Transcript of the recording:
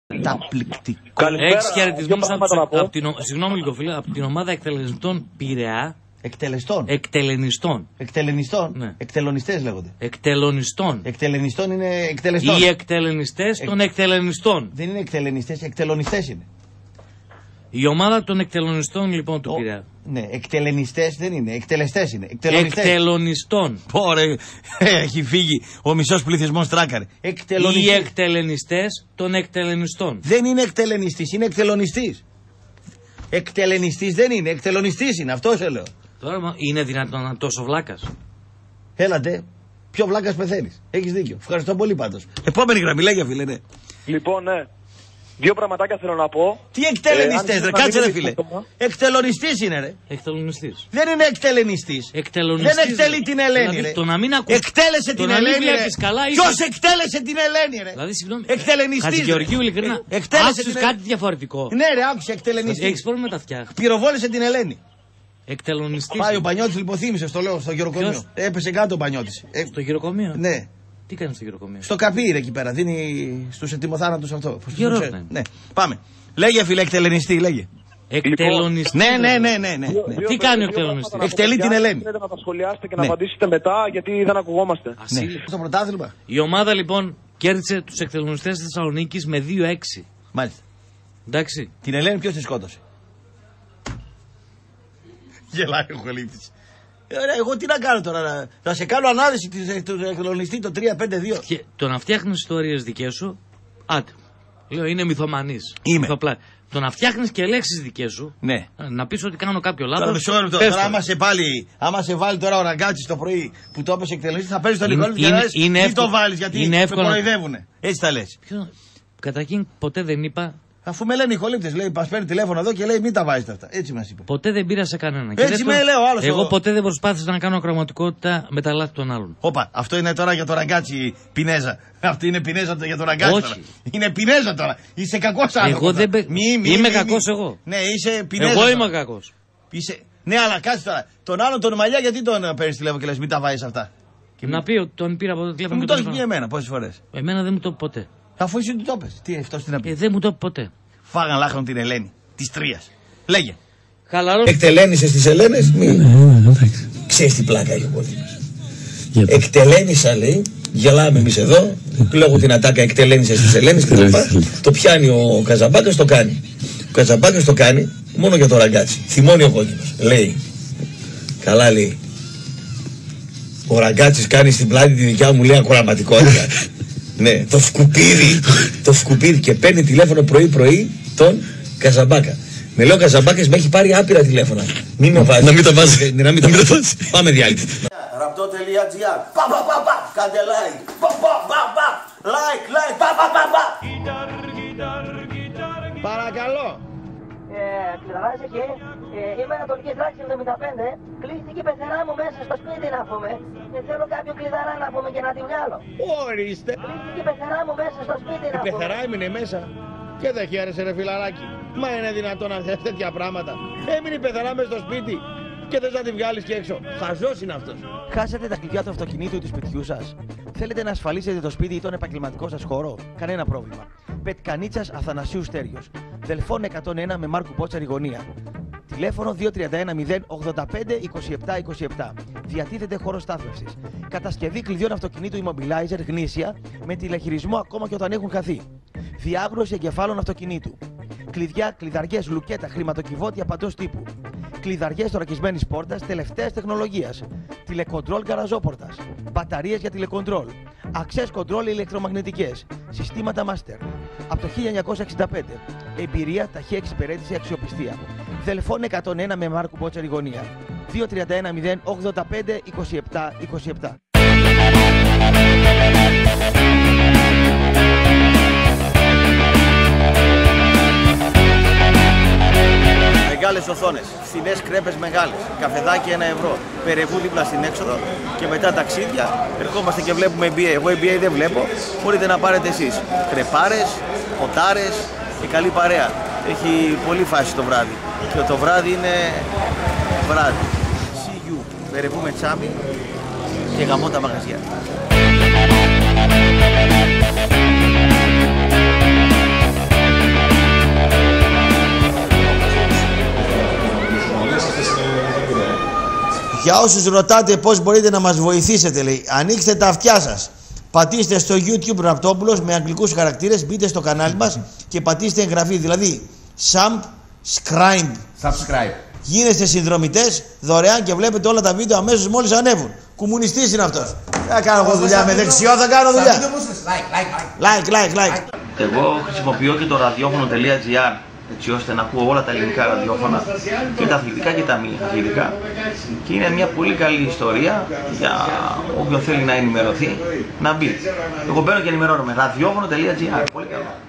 Καταπληκτικό. Έχεις χαιρετισμούς συγγνώμη λίγο φίλε, από την ομάδα εκτελεστών Πειραιά. Εκτελενιστών. Ναι. Εκτελονιστές λέγονται. Εκτελονιστών. Εκτελενιστών είναι εκτελεστών. Οι εκτελενιστές των εκτελενιστών. Δεν είναι εκτελενιστές, εκτελονιστές είναι. Η ομάδα των εκτελονιστών λοιπόν του Πειραιά. Ναι, εκτελενιστές δεν είναι, εκτελεστές είναι. Εκτελονιστών. Πόρε, έχει φύγει ο μισός πληθυσμός τράκαρε. Οι εκτελενιστές των εκτελενιστών. Δεν είναι εκτελενιστής, είναι εκτελονιστής. Εκτελενιστής δεν είναι, εκτελονιστής είναι, αυτό σε λέω. Τώρα είναι δυνατόν να τόσο βλάκας. Έλατε, πιο βλάκας πεθαίνεις. Έχεις δίκιο. Ευχαριστώ πολύ πάντως. Επόμενη γραμμή, λέγε φίλε, ναι. Λοιπόν, ναι. Δύο πραγματάκια θέλω να πω. Τι εκτελενιστές, ρε, κάτσε ρε φίλε. Εκτελονιστής είναι, ρε. Εκτελονιστής. Δεν είναι εκτελενιστής. Δεν εκτελεί την Ελένη, δηλαδή, ρε. Το να μην ακούς. Εκτέλεσε την Ελένη, ρε. Ποιος εκτέλεσε την Ελένη, ρε. Δηλαδή, συγγνώμη. Εκτελενιστής. Χατζηγεωργίου, ειλικρινά. Εκτέλεσε κάτι διαφορετικό. Ναι, ρε, άκουσε, εκτελενιστής. Έχεις πρόβλημα με τα αυτιά. Πυροβόλησε την Ελένη. Εκτελονιστής. Πάει ο Πανιώτης, λιποθύμησε, στο λέω, στο γεροκομείο. Έπεσε κάτω ο Πανιώτης. Στο γεροκομείο. Ναι. Τι κάνει στο γεροκομείο. Στο καπί εκεί πέρα. Δίνει στους ετοιμοθάνατους αυτό. Ναι. Πάμε. Λέγε φίλε, εκτελενιστή, λέγε. Εκτελονιστή. Ναι. Τι κάνει ο εκτελονιστής. Εκτελεί την Ελένη. Θέλετε να τα σχολιάσετε και να απαντήσετε μετά, γιατί δεν ακουγόμαστε. Στο πρωτάθλημα. Η ομάδα λοιπόν κέρδισε τους εκτελονιστές της Θεσσαλονίκης με 2-6. Μάλιστα. Εντάξει. Την Ελένη ποιος τη σκότωσε. Γελάει ο Χολίτης. Εγώ τι να κάνω τώρα, να σε κάνω ανάδυση του εκτελονιστή το 3-5-2. Και το να φτιάχνεις ιστορίες δικές σου, άτε. Λέω είναι μυθομανής. Είμαι. Το να φτιάχνεις και λέξεις δικές σου, ναι. Να πεις ότι κάνω κάποιο λάθος. Τώρα άμα σε βάλει τώρα ο Ραγκάτσης το πρωί που το έπεσε εκτελονιστή, θα παίρνεις το λιγότερο και να λες μην το βάλεις γιατί με κοροϊδεύουνε. Έτσι τα λες. Καταρχήν ποτέ δεν είπα. Αφού με λένε οι χολύπτες, λέει, μας παίρνει τηλέφωνο εδώ και λέει μην τα βάζετε αυτά. Έτσι μας είπε. Ποτέ δεν πήρα σε κανέναν. Έτσι με λέει ο άλλος. Εγώ ποτέ δεν προσπάθησα να κάνω ακροματικότητα με τα λάθη των άλλων. Όπα, αυτό είναι τώρα για το Ραγκάτσι Πινέζα. Αυτό είναι Πινέζα για το Ραγκάτσι. Όχι. Τώρα. Είναι Πινέζα τώρα. Είσαι κακός άνθρωπος. Εγώ δεν είμαι κακός εγώ. Ναι, είσαι Πινέζα. Εγώ είμαι κακός. Ναι, αλλά κάτσε τώρα. Τον άλλον τον Μαλλιά γιατί τον παίρνει τηλέφωνο και λες μην τα βάζεις αυτά. Να πει ότι τον πήρα από το τηλέφωνο. Μου το έχει πει εμένα πόσες φορές. Εμένα δεν μου το είπε ποτέ. Αφού εσύ του το πες. Τι αυτό τι να πει. Δεν μου το είπε ποτέ. Φάγαν λάχνον την Ελένη. Της Τρίας. Λέγε. Χαλαρός. Εκτελένησες τις Ελένες. Ξέρεις τι πλάκα έχει ο κόσμος. Εκτελένησα λέει. Γελάμε εμείς εδώ. Λόγω την ατάκα εκτελένησες τις Ελένες και το πιάνει ο Καζαμπάκας, το κάνει. Ο Καζαμπάκας το κάνει μόνο για το Ραγκάτσι. Θυμώνει ο κόσμος. Λέει. Καλά λέει. Ο Ραγκάτσης κάνει στην πλάτη τη δικιά μου λέει ακροαματικότητα. Ναι, το σκουπίδι και παίρνει τηλέφωνο πρωί-πρωί τον Καζαμπάκα. Με λέω ο Καζαμπάκας με έχει πάρει άπειρα τηλέφωνα. Μην με βάζει. Να μην τα βάζει. Πάμε διάλειμμα. Ραπτό.gr. Κάντε like. Like. Παρακαλώ. Κλειδαράζει και είμαι ανατολική τάξη 75. Κλείστηκε η πεθερά μου μέσα στο σπίτι να πούμε. Και θέλω κάποιο κλειδαρά να πούμε και να τη βγάλω. Ορίστε. Κλείστηκε η πεθερά μου μέσα στο σπίτι να πούμε. Η πεθερά έμεινε μέσα. Και δεν χαίρεσαι ρε φιλαράκι. Μα είναι δυνατόν να θες τέτοια πράγματα. Έμεινε η πεθερά μέσα στο σπίτι. Και θες να τη βγάλεις και έξω. Χαζός είναι αυτός. Χάσατε τα κλειδιά του αυτοκινήτου ή του σπιτιού σας. Θέλετε να ασφαλίσετε το σπίτι ή τον επαγγελματικό σας χώρο. Κανένα πρόβλημα. Πετκανίτσας Αθανασίου Στέριος. Δελφών 101 με Μάρκου Πότσαρη γωνία. Τηλέφωνο 2310 085 2727. Διατίθεται χώρο στάθμευσης. Κατασκευή κλειδιών αυτοκινήτου immobilizer γνήσια με τηλεχειρισμό ακόμα και όταν έχουν χαθεί. Διάβρωση εγκεφάλων αυτοκινήτου. Κλειδιά, κλειδαριές, λουκέτα, χρηματοκιβώτια παντός τύπου. Κλειδαριές θωρακισμένης πόρτας τελευταίας τεχνολογίας. Τηλεκοντρόλ γαραζόπορτας. Μπαταρίες για τηλεκοντρόλ. Access control ηλεκτρομαγνητικές. Συστήματα master. Από το 1965. Εμπειρία, ταχεία εξυπηρέτηση, αξιοπιστία. Δελφών 101 με Μάρκου Πότσαρη γωνία. 2310 085 2727. Μεγάλες οθόνες, φθηνές κρέπες μεγάλες, καφεδάκι 1 ευρώ, Περεβού δίπλα στην έξοδο και μετά ταξίδια. Ερχόμαστε και βλέπουμε NBA. Εγώ NBA δεν βλέπω, μπορείτε να πάρετε εσείς. Κρεπάρες, ποτάρες και καλή παρέα. Έχει πολύ φάση το βράδυ και το βράδυ είναι βράδυ. See you, Περεβού με τσάμι και γαμώ τα μαγαζιά. Για όσους ρωτάτε πώς μπορείτε να μας βοηθήσετε, λέει, ανοίξτε τα αυτιά σας. Πατήστε στο YouTube Ραπτόπουλος με αγγλικούς χαρακτήρες, μπείτε στο κανάλι μας και πατήστε εγγραφή. Δηλαδή, subscribe. Γίνεστε συνδρομητές δωρεάν και βλέπετε όλα τα βίντεο αμέσως μόλις ανέβουν. Κομμουνιστής είναι αυτός. Θα κάνω εγώ δουλειά με δεξιό, θα κάνω δουλειά. Like. Εγώ χρησιμοποιώ και το ραδιόφωνο.gr έτσι ώστε να ακούω όλα τα ελληνικά ραδιόφωνα και τα αθλητικά και τα μη αθλητικά και είναι μια πολύ καλή ιστορία για όποιον θέλει να ενημερωθεί να μπει. Εγώ μπαίνω και ενημερώνομαι. Ραδιόφωνο.gr. Πολύ καλό.